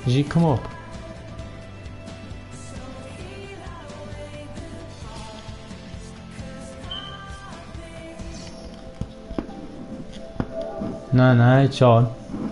Did he come up? No, it's on.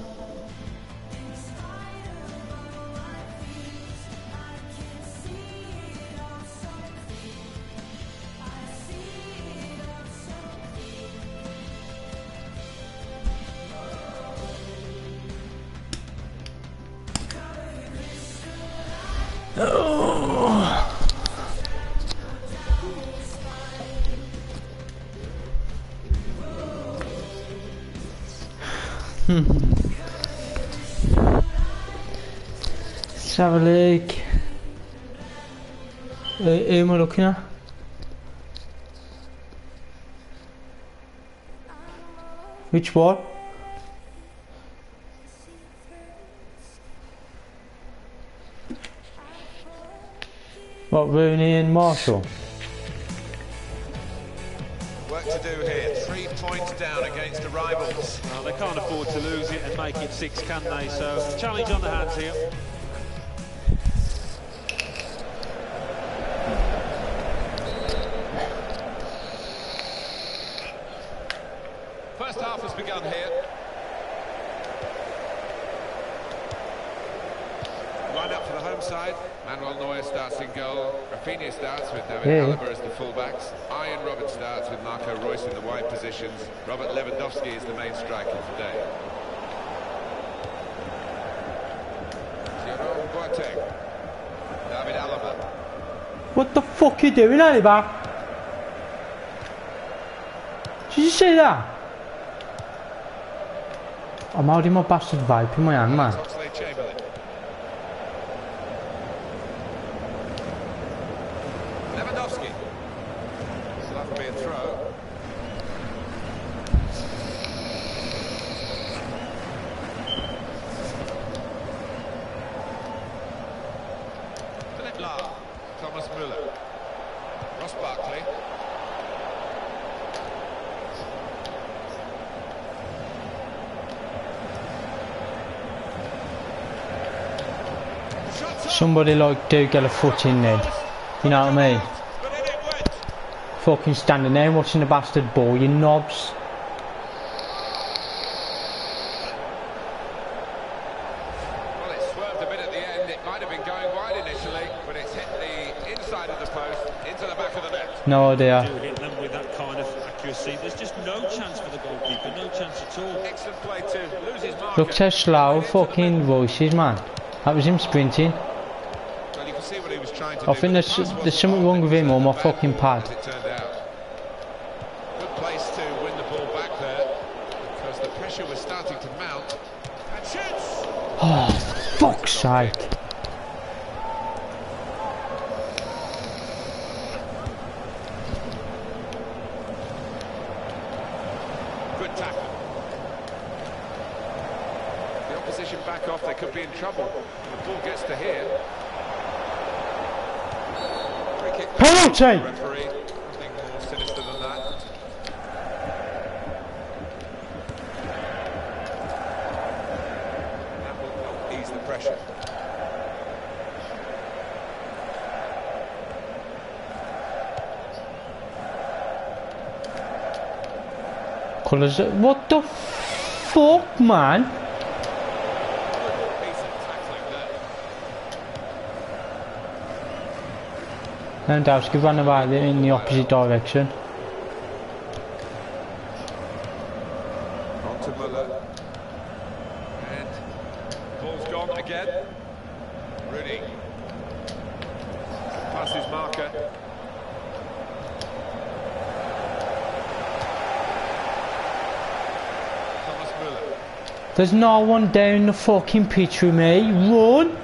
Let's have a look. Who am I looking at? Which one? What, Rooney and Marshall? Work to do here. 3 points down against the rivals. Well, they can't afford to lose it and make it 6, can they? So, challenge on the hands here. First half has begun here. Line up for the home side. Manuel Neuer starts in goal. Rafinha starts with David Alaba as the fullbacks. Ian Robert starts with Marco Reus in the wide positions. Robert Lewandowski is the main striker today. Jerome Boateng. David Alaba. What the fuck are you doing, Alaba? Did you see that? I'm holding my bastard vape in my hand, man. Oxlade-Chamberlain. Lewandowski. So that will be a throw. Philip Lahm. Thomas Müller. Ross Barkley. Somebody like do get a foot in then. You know what I mean? Fucking standing there watching the bastard ball, you knobs. Well, it swerved a bit at the end. It might have been going wide initially, but it's hit the inside of the post into the back of the net. No idea. Do hit them with that kind of accuracy. There's just no chance for the goalkeeper, no chance at all. Excellent play to lose his marker. Look how slow fucking voice is, man. That was him sprinting. Well, you can see what he was trying to I do, think but the pass there's wasn't something well wrong with him or my bad, fucking pad. as it turned out. Good place to win the ball back there, because the pressure was starting to mount. And shoots! Oh, fuck's sake. Good tackle. The opposition back off, they could be in trouble. The ball gets to here. Free kick. Penalty! Referee, nothing more sinister than that. That will help ease the pressure. Colours. What the fuck, man? Decent tackling there. Lewandowski ran away in the opposite direction. On to Müller. And ball's gone again. Rooney. Past his marker. Thomas Müller. There's no one down the fucking pitch with me. Run!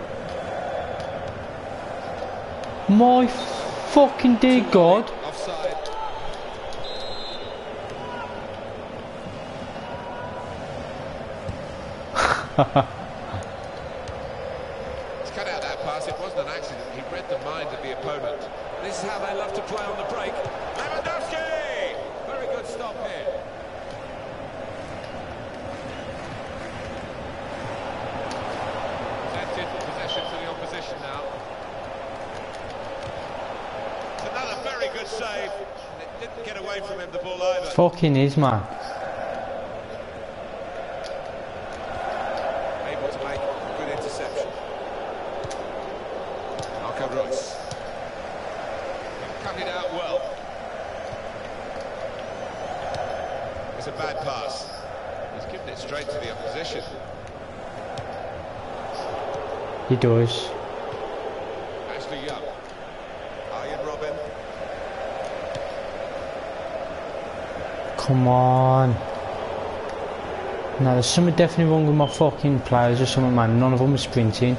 My fucking dear God. Offside. He's cut out that pass. It wasn't an accident. He read the mind of the opponent. This is how they love to play on the break. Lewandowski! Very good stop here. Presented good save. And it didn't get away from him, the ball either. Fucking is, man. Able to make a good interception. Marco Reus. Cut it out well. It's a bad pass. He's given it straight to the opposition. He does. Ashley Young. Arjen Robben. Come on. Now there's something definitely wrong with my fucking players or something, man. None of them are sprinting.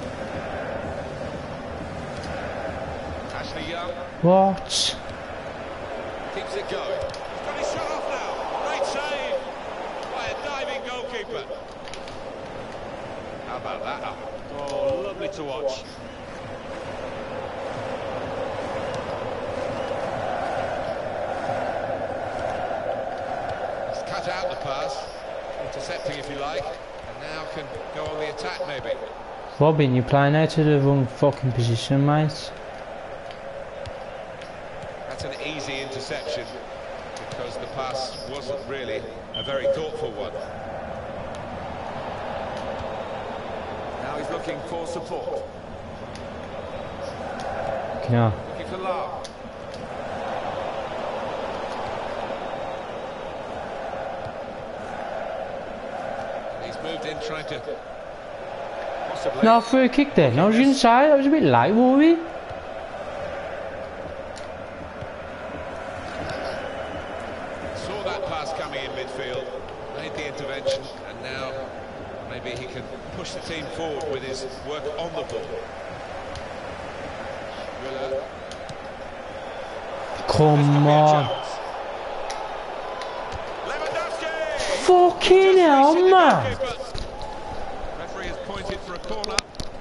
Ashley Young. What? Keeps it going. He's got his shot off now. Great save by a diving goalkeeper. How about that? Oh, lovely to watch. He's cut out the pass, intercepting if you like, and now can go on the attack maybe. Robin, you're playing out of the wrong fucking position, mate. That's an easy interception because the pass wasn't really a very thoughtful one. Now he's looking for support. Yeah. Looking for Lar. He's moved in trying to possibly... No, free kick then. I was going to say, that was a bit late, were we? Saw that pass coming in midfield, made the intervention, and now maybe he can push the team forward with his work on the ball. Willer. Come on. Lewandowski! Fucking hell, man. Referee has pointed for a corner.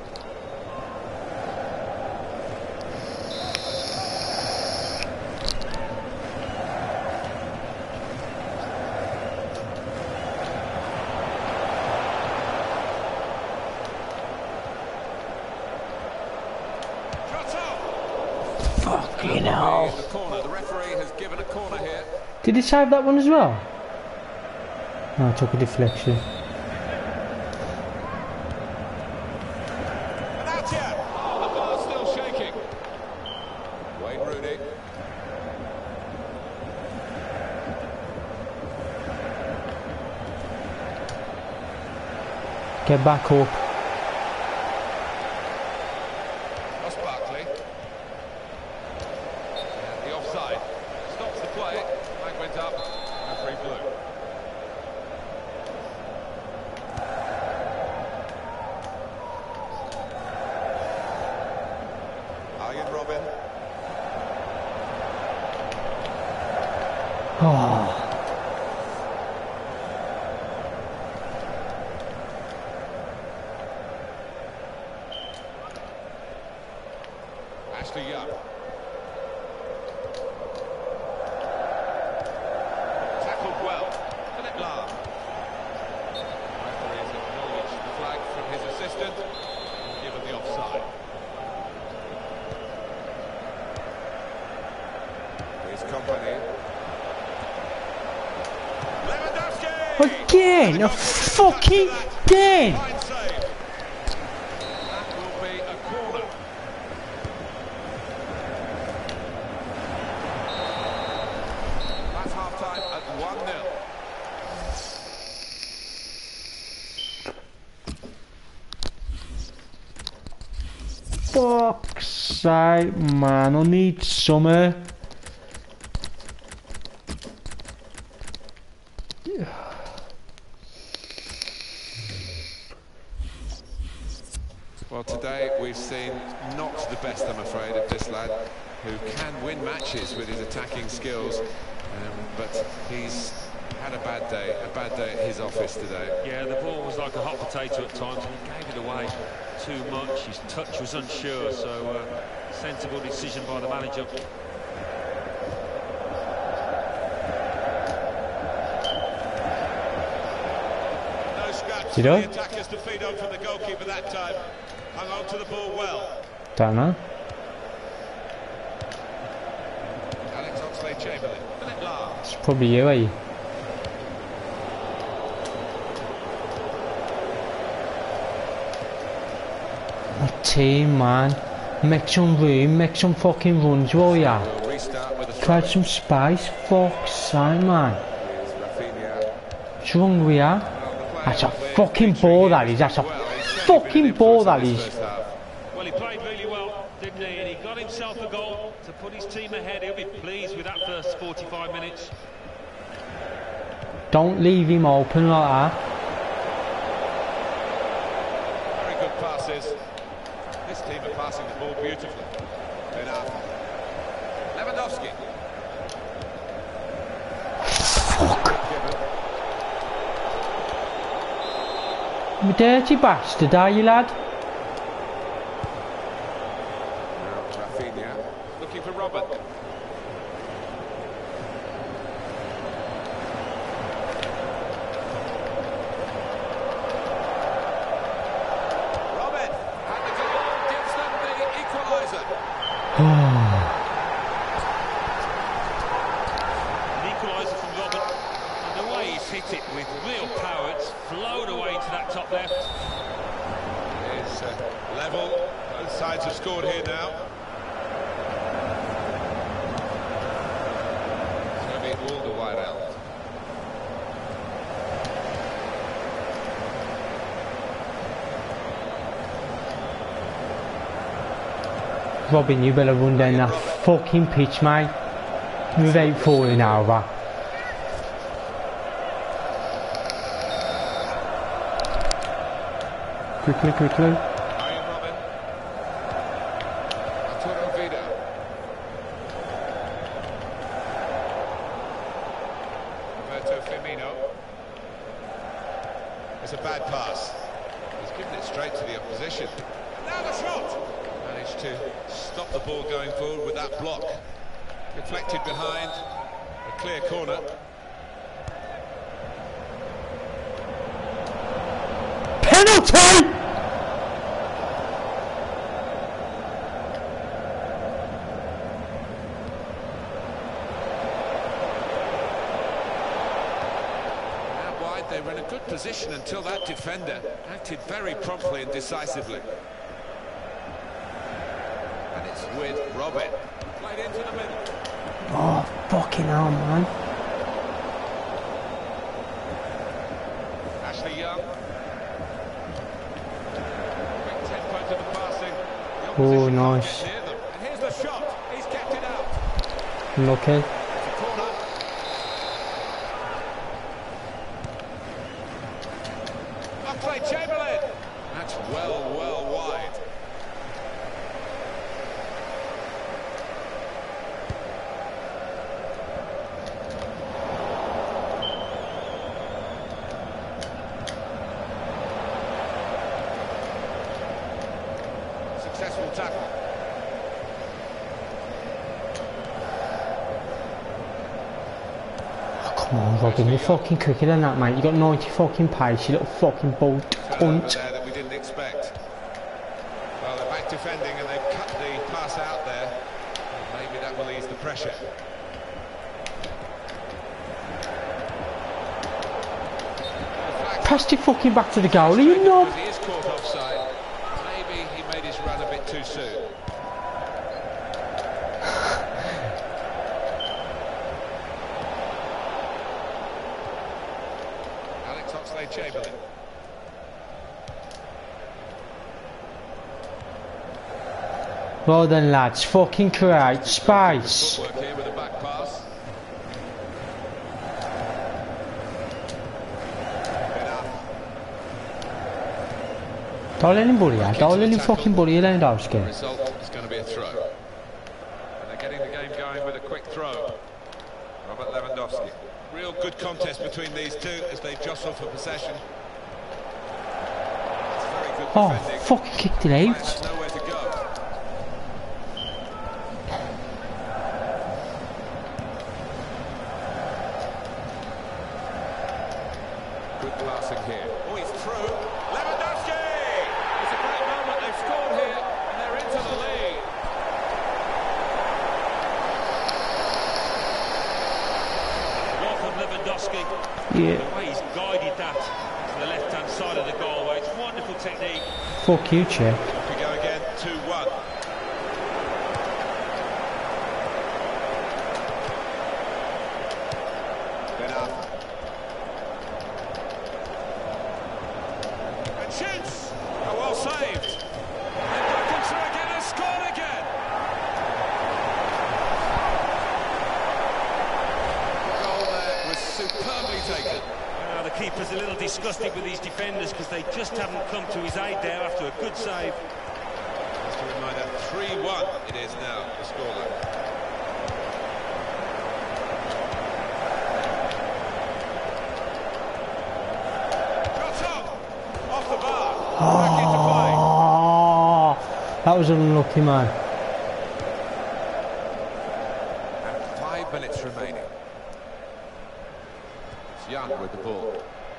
Fucking hell. The corner. The referee has given a corner here. Did he save that one as well? No, I took a deflection. And out yet. Oh, the ball's still shaking. Wayne Rooney. Get back up. Ross Barkley. And the offside. Stops the play. Flag went up. Referee blew. Arjen Robben. Oh. Ashley Young. Tackled well. Philip Lahm. Referee has acknowledged the flag from his assistant and given the offside. His company. Lewandowski! Again! A fucking again! Fine save. That will be a corner. That's half-time at 1-0. Fuck's sake, man. I need summer. Well, today we've seen not the best, I'm afraid, of this lad, who can win matches with his attacking skills, but he's had a bad day at his office today. Yeah, the ball was like a hot potato at times, and he gave it away too much. His touch was unsure, so sensible decision by the manager. No scraps You for know? the attackers to feed on from the goalkeeper that time. Hung on to the ball well. Don't know. Alex Oxlade-Chamberlain. Philip Lahm. It's probably you, eh? What team, man? Make some room, make some fucking runs, will ya? We'll restart with a Try throw-in. some spice, fuck's sake, man. Here's Rafinha. What's wrong with ya? Well, the player That's a we're fucking featuring ball, in that is. That's a well. He's certainly been fucking an ball, influence that in this is. first half. Well, he played really well, didn't he? And he got himself a goal to put his team ahead. He'll be pleased with that first 45 minutes. Don't leave him open like that. Very good passes. This team are passing the ball beautifully. Enough. Lewandowski. You a dirty bastard, are you, lad? Now Rafinha looking for Robert. Robert, and the goal gives them the equaliser. An equaliser from Robert. And the way he's hit it with real power, it's flowed away to that top left. It's level. Both sides have scored here now. It's going to be Alderweireld. Robin, you better run down that fucking pitch, mate. Without falling over. Quickly, quickly. Arjen Robben. Arturo Vidal. Roberto Firmino. It's a bad pass. He's given it straight to the opposition. And now the shot! Managed to stop the ball going forward with that block. Deflected behind. A clear corner. Penalty! Out wide, they were in a good position until that defender acted very promptly and decisively. And it's with Robin. Played into the middle. Oh, fucking hell, man. Ashley Young. Quick tempo to the passing. The Oh, opposition can't nice. get near them. And here's the shot. He's kept it out. Lucky. It's a corner. Oxlade-Chamberlain. That's well wide. Successful tackle. Oh, come on, Robin, you're fucking quicker than that, mate. You got 90 fucking pace, you little fucking bolt Turnover cunt. there that we didn't expect. Well, they're back defending and they've cut the pass out there. Maybe that will ease the pressure. Passed it fucking back to the goal, are you knob? Because he is caught offside. Maybe he made his run a bit too soon. Alex Oxlade-Chamberlain. Well then, lads, fucking create space. Footwork here with a back pass. Don't let him bully you, don't let him fucking bully you, The Lewandowski. result is going to be a throw. And they're getting the game going with a quick throw. Robert Lewandowski. Real good contest between these two as they jostle for possession. That's very good Oh, defending. fucking kicked it Player out. has nowhere to go. Good passing here. Oh, he's through. Lewandowski! It's a great moment. They've scored here and they're into the lead. Yeah. The way he's guided that to the left-hand side of the goalway, it's wonderful technique. Fuck you, Czech. Off we go again, 2-1. And shoots! Oh, well saved. And broken through again and scored again. The goal there was superbly taken. The keeper's a little disgusted with these defenders because they just haven't come to his aid there after a good save. Just a reminder, 3-1 it is now, the scoreline. Off the bar. Back into play. Oh, that was unlucky, man. And 5 minutes remaining. It's Young with the ball.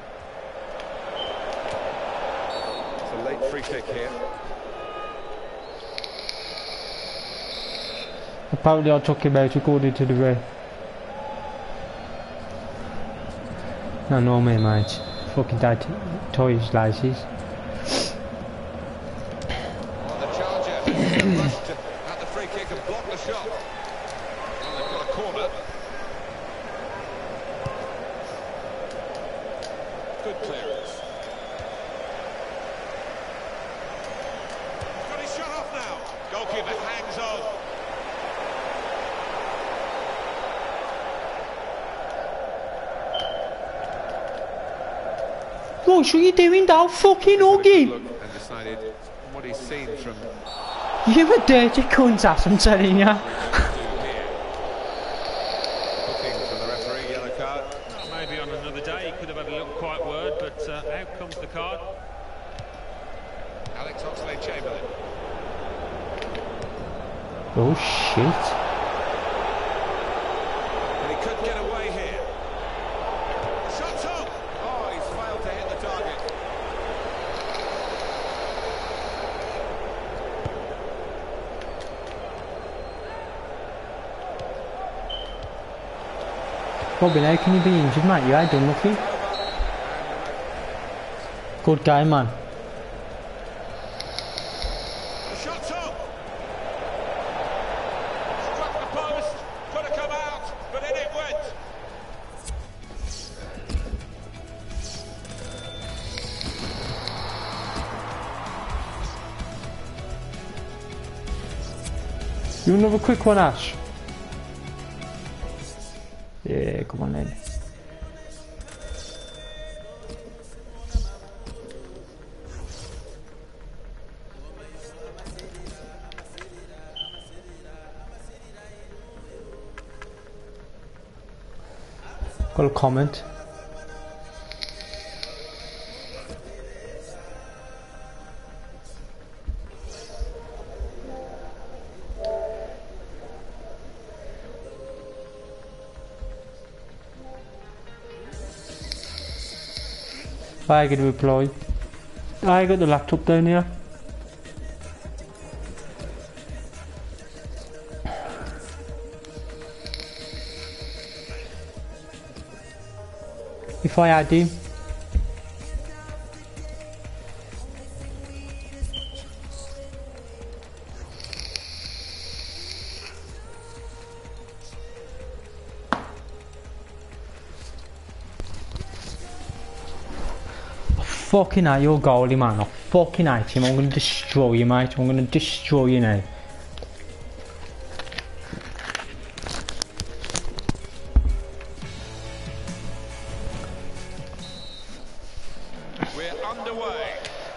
It's a late free kick here. Apparently I took him out according to the ref. No, me, mate. Fucking dad toys laces. On the charger, rushed at the free kick and blocked the shot. Well, they've got a corner. Good clearance. Got his shot off now. Goalkeeper hangs on. Royce, what are you doing, dog? Fucking hug him! And decided what he's seen from You a dirty cunt ass, I'm telling you. here. Booking from the referee, yellow card. Well, maybe on another day he could have had a little quiet word, but out comes the card. Alex Oxlade-Chamberlain. Oh shit. And he could get away here. Shot's on! Oh, he's failed to hit the target. Robin, how can you be injured, mate? You ain't done nothing. Good game, man. The shot's on! Struck the post, could have come out, but in it went. You another quick one, Ash? Yeah, come on then. Got a comment. I get a reply. I got the laptop down here. If I add him. Fucking hate your goalie, man. I fucking hate him. I'm gonna destroy you, mate. I'm gonna destroy you now. We're underway.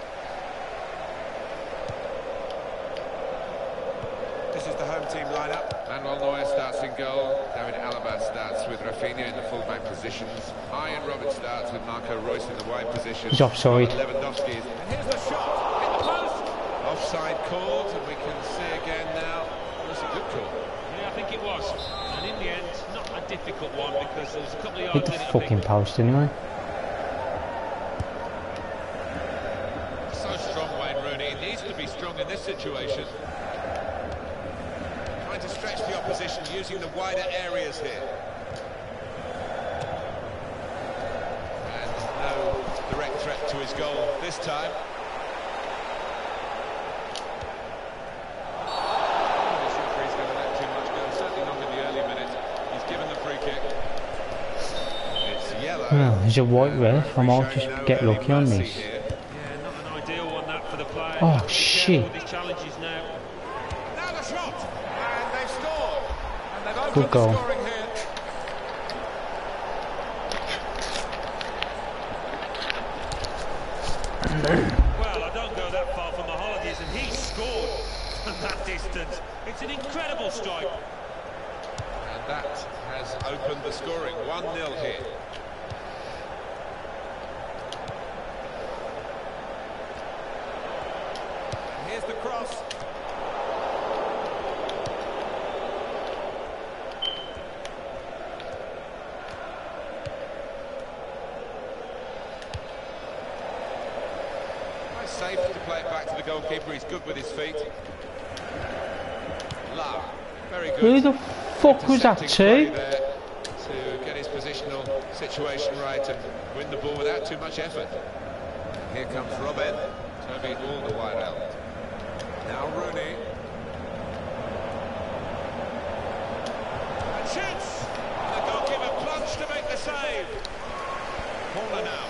This is the home team lineup. Manuel Neuer starts in goal. David Alaba starts with Rafinha in the full-back positions. Ian Robin starts with Marco Reus in the wide position. He's offside. Lewandowski is. And here's the shot. Hit the post. Offside called, and we can see again now. That's a good call. Yeah, I think it was. And in the end, not a difficult one because there was a couple of Hit yards the in it. fucking post anyway. So strong, Wayne Rooney. He needs to be strong in this situation. Trying to stretch the opposition using the wider areas here. straight to his goal this time. Well, there's a white ref. I might just get lucky on this. Yeah, not an ideal one that for the player. Oh shit! Now the shot, and they've scored. And they've opened Good goal. the scoring here. Well, I don't go that far from the holidays, and he scored from that distance. It's an incredible strike. And that has opened the scoring. 1-0 here. Here's the cross. Nice save to play it back to the goalkeeper. He's good with his feet. Lau, very good. Who the fuck was that Intercepting to? play there to get his positional situation right and win the ball without too much effort. Here comes Robin, turning all the way out. Now Rooney. And shoots! The goalkeeper plunged to make the save. Corner now.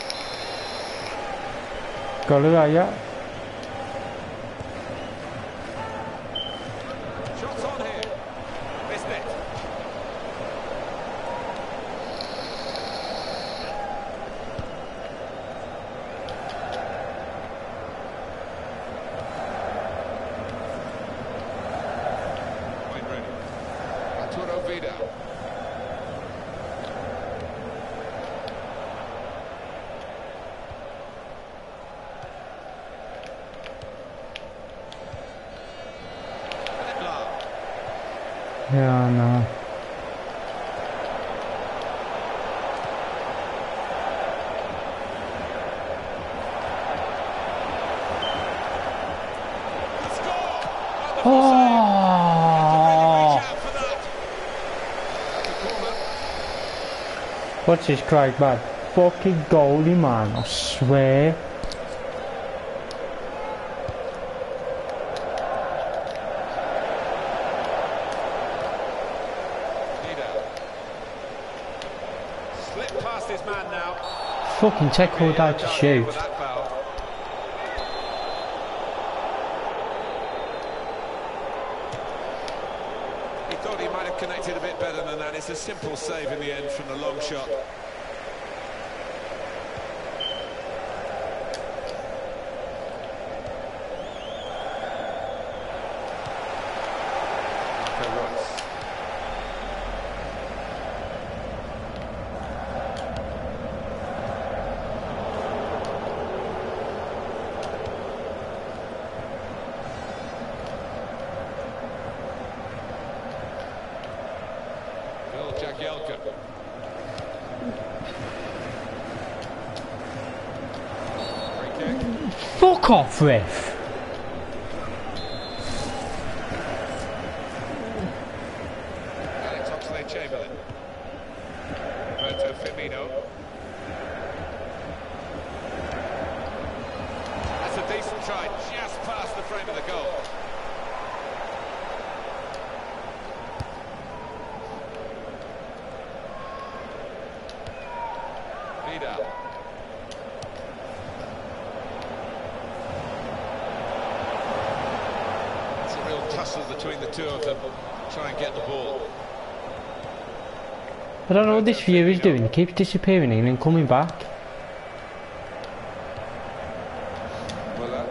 Golü ya. Shots on here. Missed it. Wayne Rooney. Arturo Vidal. Lau. Yeah, no. Oh! Oh! What's this Craig bad? Fucking goalie, man, I swear. Slipped past his man now. Fucking take all day to shoot. With that foul. He thought he might have connected a bit better than that. It's a simple save in the end from the long shot. Marco Reus. Phil Jagielka. Free kick. Fuck off, ref. Alex Oxlade-Chamberlain. Roberto Firmino. That's a decent try, just past the frame of the goal. Vidal. It's a real tussle between the two of them. Try and get the ball. I don't know what this view is doing. He keeps disappearing and then coming back. Muller.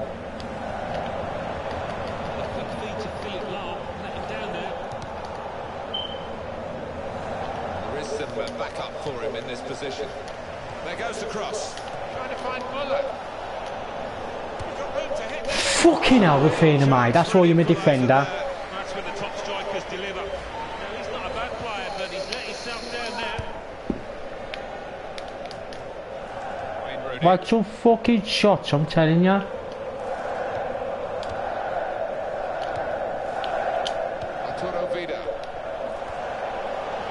Good feet of Philip Lahm, let him down there. There is some backup for him in this position. There goes the cross. Trying to find Muller. He's got room to hit. Fucking hell, Rafinha, mate. That's why you're my defender. That's when the top strikers deliver. Now, he's not a bad player, but he's let himself down there. Wayne Rooney. Like some fucking shots, I'm telling ya. Arturo Vidal.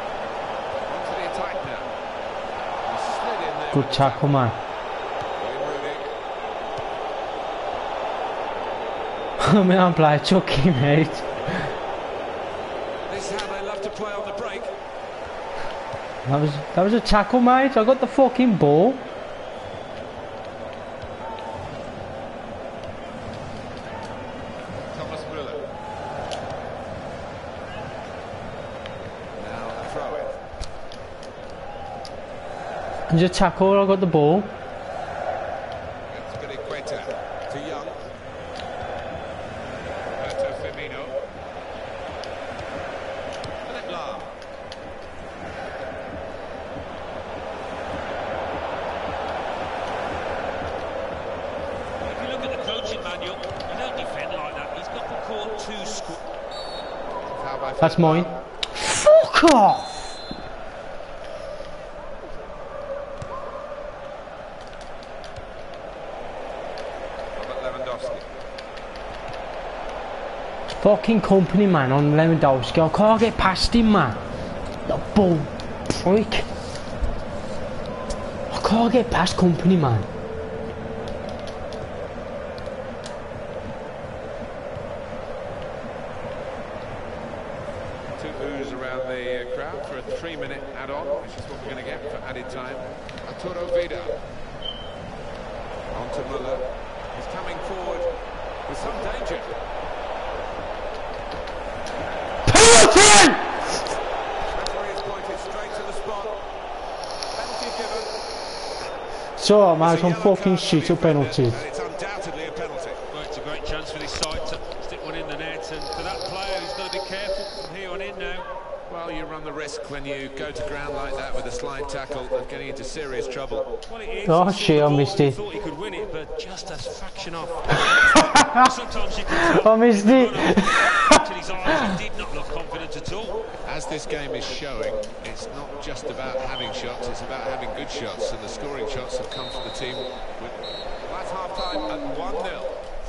Onto the attack now. He slid in there. Good tackle, man. Wayne I mean, I'm playing Chucky, mate. This is how they love to play on the break. That was a tackle, mate. I got the fucking ball. Thomas Müller. Now a throw in. It was a tackle. I got the ball. It's Spilicueta to Young. Roberto Firmino. Philip Lahm. If you look at the coaching manual, you don't defend like that. He's got the court too Foul by That's Philip mine. Lahm. Fuck off! Robert Lewandowski. Fucking company, man, on Lewandowski. I can't get past him, man. The bull freak. I can't get past company, man. Two oohs around the crowd for a 3-minute add-on, which is what we're going to get for added time. Arturo Vidal. On to Müller. He's coming forward with some danger. Penalty! Referee has pointed straight to the spot. Penalty given. So, man, some fucking shit of penalties. And it's undoubtedly a penalty. Well, it's a great chance for this side to stick one in the net, and for that player, he's got to be careful from here on in now. Well, you run the risk when you go to ground like that with a slide tackle of getting into serious trouble. Well, it is. Oh, He scored shit, the I goal missed and it. Thought he could win it, but just a fraction off. Sometimes you can tell. I missed it. To his eyes, he did not look confident at all. As this game is showing, it's not just about having shots, it's about having good shots, and the scoring shots have come for the team. That's half-time at 1-0.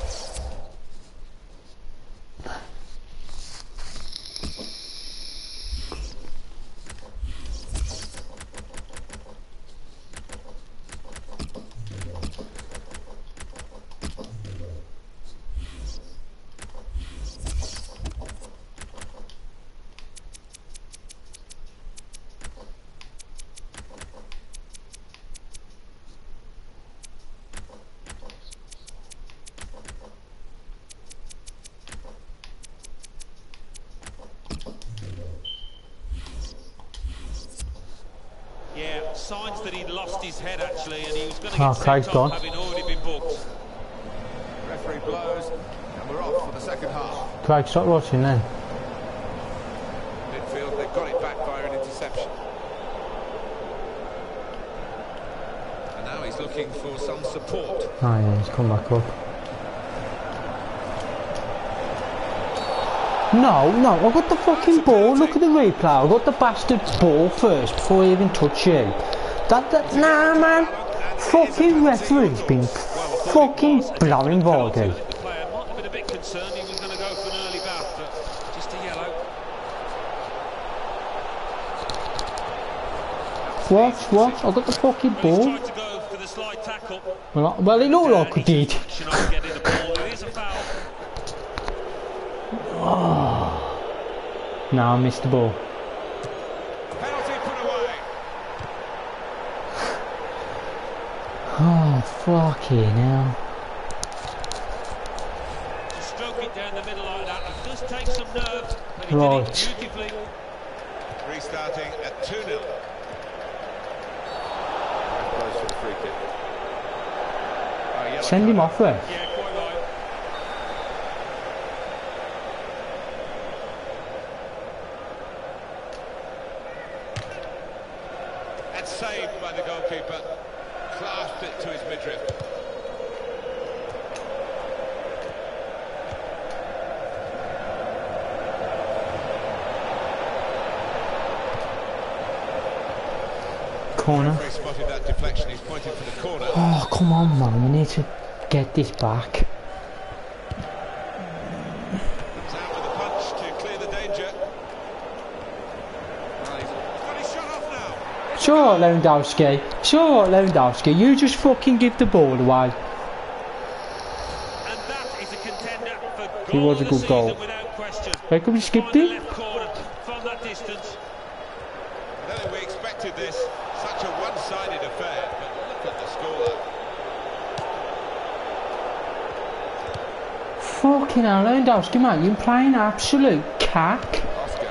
Yeah, signs that he'd lost his head actually, and he was going to Oh, get Craig's sent gone. off having already been booked. Referee blows, and we're off for the second half. Craig, stop watching then. Midfield, they've got it back via an interception. And now he's looking for some support. Oh yeah, he's come back up. No, I got the fucking ball. Look at the replay. I got the bastard ball first before I even touch you. Nah, man. Fucking referee's been fucking blowing Vardy. The player might have been a bit concerned he was going to go for an early bath, but just a yellow. What? I got the fucking He's ball. tried to go for the slide tackle. Well, it looked like I did. Action on getting the ball. It is a foul. No, I missed the ball. Penalty put away. Oh, fucking hell. To stroke it down the middle like that, it does take some nerve, but he Right. did it beautifully. Restarting at 2-0. Close for the free kick. Oh, yellow Send him card. off there. Yeah, quite right. And saved by the goalkeeper. Clasped it to his midriff. Corner. Referee spotted that deflection. He's pointing for the corner. Oh, come on, man. We need to get this back. Comes out with a punch to clear the danger. Well, he's got his shot off now. Sure, Lewandowski. You just fucking give the ball away. And that is a contender for It was a good goal. How could we skipped it? From that distance. I don't think we expected this. Such a one-sided affair, but look at the scoreline. Fucking hell, Lewandowski, man, you're playing absolute cack. Oscar.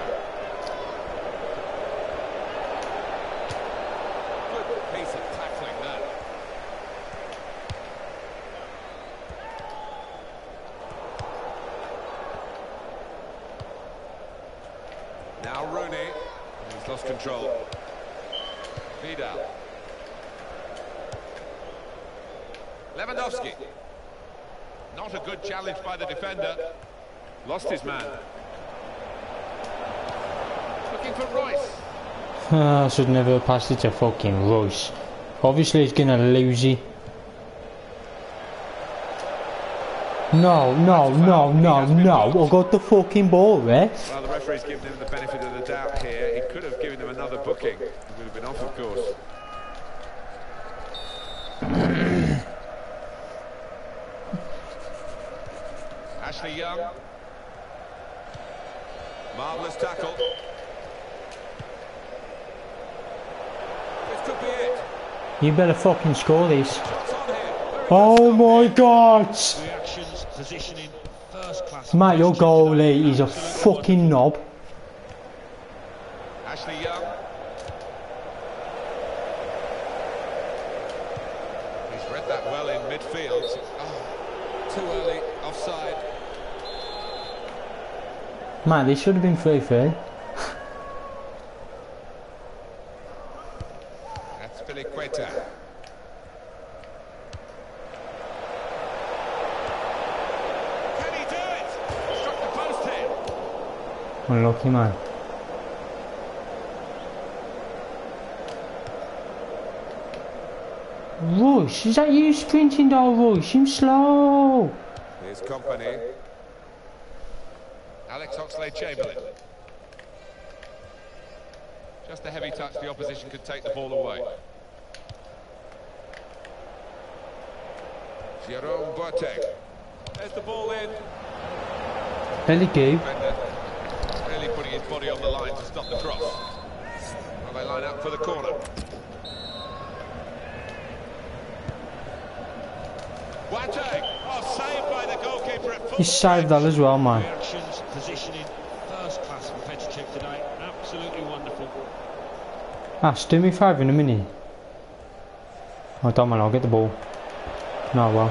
Good piece of tackling that. Now Rooney. He's lost control. Vidal. Lewandowski. Not a good challenge by the defender. Lost his man. Looking for Royce. I should never pass it to fucking Royce. Obviously he's gonna lose it. No, no, no, no, no. I got the fucking ball, ref. Well, the referee's given him the benefit of the doubt here. He could have given him another booking. He would have been off, of course. Ashley Young. Marvellous tackle. This could be it. You better fucking score this. What's on here? Oh my god! Reactions, positioning, first class. Mate, your goalie is a fucking knob. Ashley Young. He's read that well in midfield. Oh, too early, offside. Mate, this should have been 3-3. That's Filiqueta. Can he do it? Struck the post here. Unlucky, man. Rush, is that you sprinting down, Rush? I'm slow. Here's company. Alex Oxlade-Chamberlain. Just a heavy touch, the opposition could take the ball away. Jerome Boateng. There's the ball in. Ellie Goo. Defender really putting his body on the line to stop the cross. Well, they line up for the corner. Boateng. Oh, saved by the goalkeeper at full He saved that as well, man. Reactions, positioning, first class competitive today. Absolutely wonderful. Ash, do me a favour in a minute. I don't mind, I'll get the ball. No, well.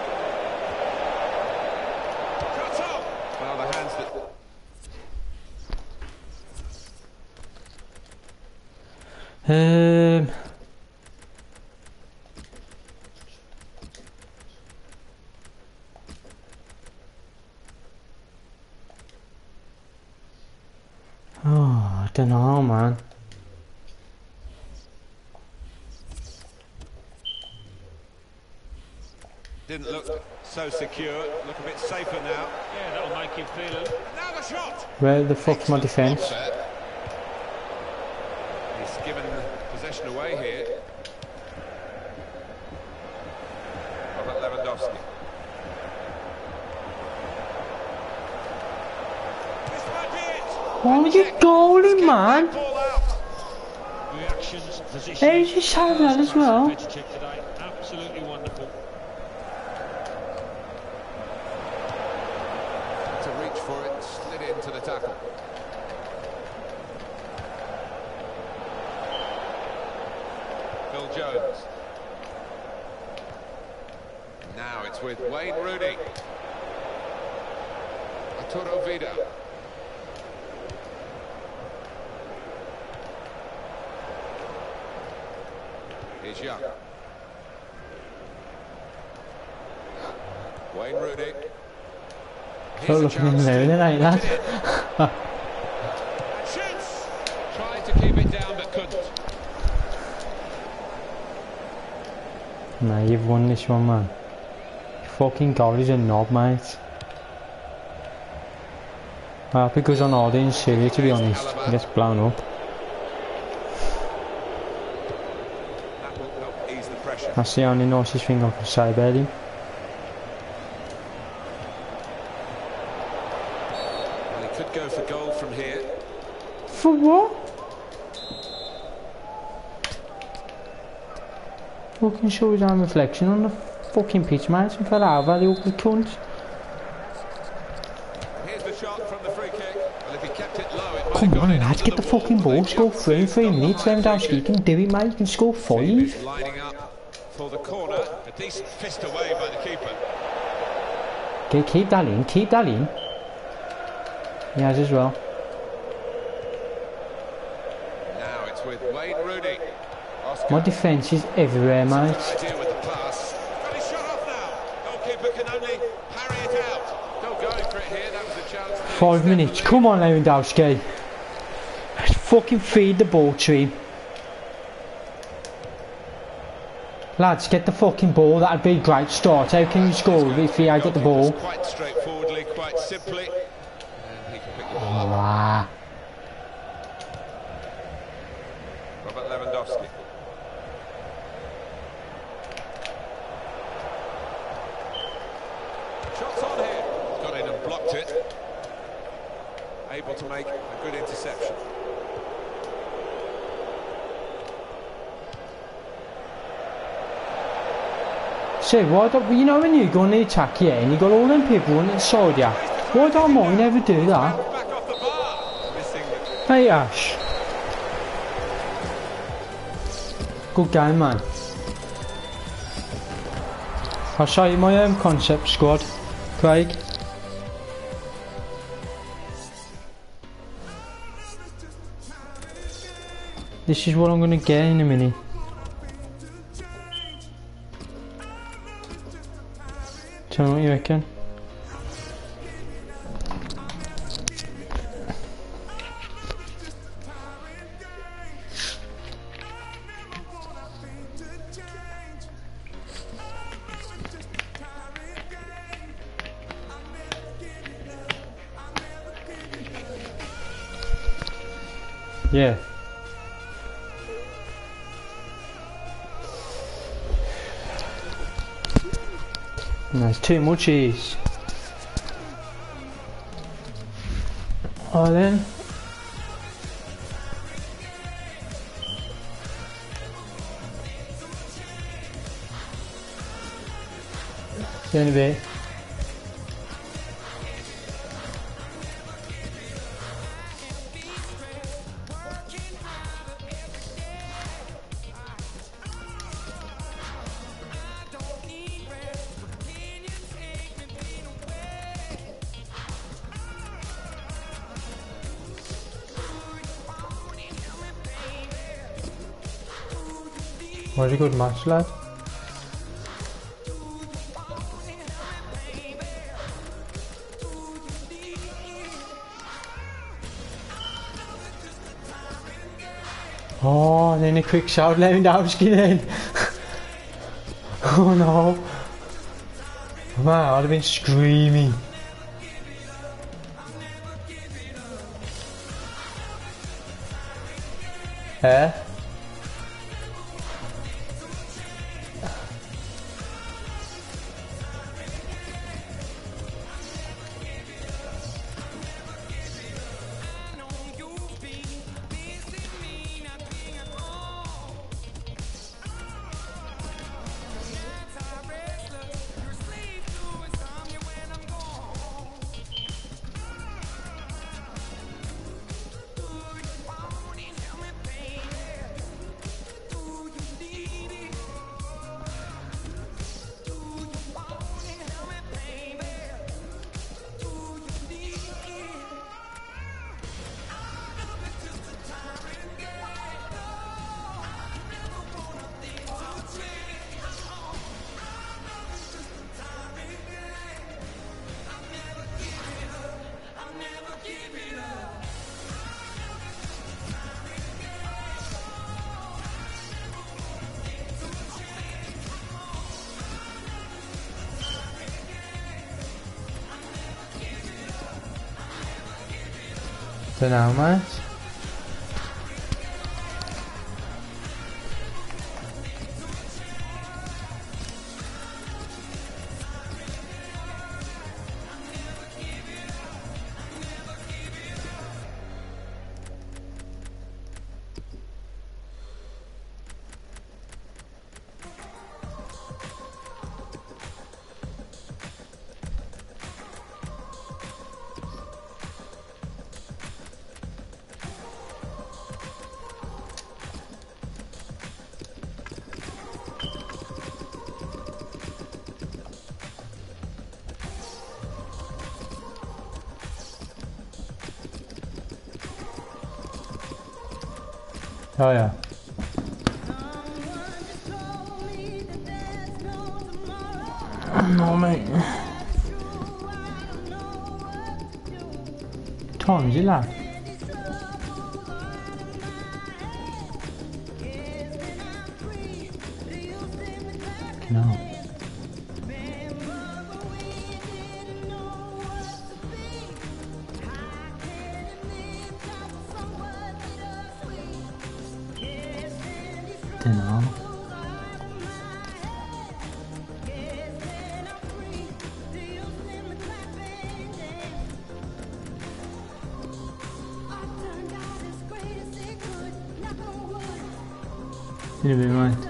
Cuts off. Well, the hands that... Oh, I don't know, man. Didn't look so secure. Look a bit safer now. Yeah, that'll make him feel it. Now the shot. Where the fuck's my defence? He's given possession away here. Robert Lewandowski. This might be it. Oh, you goalie, man! Ball out. Reactions, Hey, positioning, you saved that as well. competitive today. Absolutely wonderful. To reach for it, slid into the tackle. Phil Jones. Now it's with Wayne Rooney. Arturo Vidal. Here's Young. Wayne Rooney. So looking in there, isn't it, lad? Shoots. Tried to keep it down but couldn't. Nah, you've won this one, man. Fucking goalie's a knob, mate. I hope it goes on all day in Syria, to be honest. It gets blown up. That will help ease the pressure. That's the only nicest thing I can say about him. goal from here. For what? Fucking show his own reflection on the fucking pitch, mate. And for our value, ugly cunt. Here's the shot from the free kick. Well, if he kept it low, it might Come have gone on, in lads, under get the wall, fucking but ball. they've Score kept 3 in it 3 on the minutes. high free Lewandowski kick. can do it, mate. You can score 5. He's lining up for the corner. A decent fist away by the keeper. Okay, keep that in. Keep that in. He has as well. Now it's with Wayne Rooney. Oscar. My defence is everywhere, mate. Idea with the pass. Got his shot off now. Goalkeeper can only parry it out. No going for it here. That was a chance. 5 minutes. Come on, Lewandowski. Let's fucking feed the ball to him. Lads, get the fucking ball. That'd be a great start. How can you score if he ain't got the ball? Quite straightforwardly, quite simply. And he can pick the ball up. Ah. Robert Lewandowski. Shots on here. Got in and blocked it. Able to make a good interception. See, why don't, you know when you go on the attack here and you got all them people on the side here, why don't mine ever do that? Back off the bar. Missing it. Hey Ash. Good game, man. I'll show you my concept squad, Craig. This is what I'm gonna get in a minute. Tell me what you reckon. Yeah. There's too much cheese. Oh then. See you in a bit. Was a good match, lad. Oh, and then a quick shout, Lewandowski then. Oh no. Man, I'd have been screaming. Eh? So now, mate. Oh yeah. No mate. Time is it, lad? No. Dunno. In a bit, mate.